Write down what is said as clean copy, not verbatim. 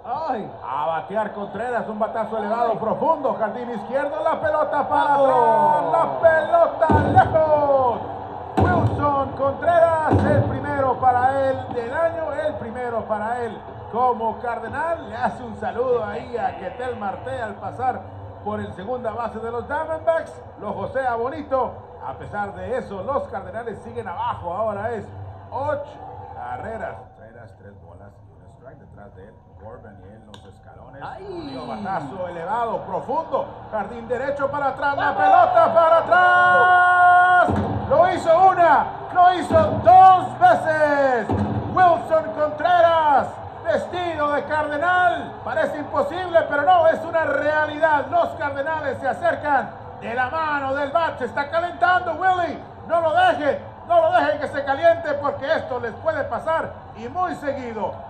Ay. A batear Contreras, un batazo elevado, profundo, jardín izquierdo, la pelota para atrás, la pelota lejos. Wilson Contreras, el primero para él del año, el primero para él como Cardenal. Le hace un saludo ahí a Ketel Marte al pasar por el segunda base de los Diamondbacks. Lo josea bonito. A pesar de eso, los Cardenales siguen abajo. Ahora es 8 carreras. 3 bolas y un strike detrás de él. Corbin y él los escalones. Un batazo elevado, profundo. Jardín derecho para atrás. La pelota para atrás. Lo hizo una, lo hizo 2 veces. Wilson Contreras, vestido de Cardenal. Parece imposible, pero no, es una realidad. Los Cardenales se acercan de la mano del bat. Se está calentando Willie. No lo deje que se caliente porque esto les puede pasar y muy seguido.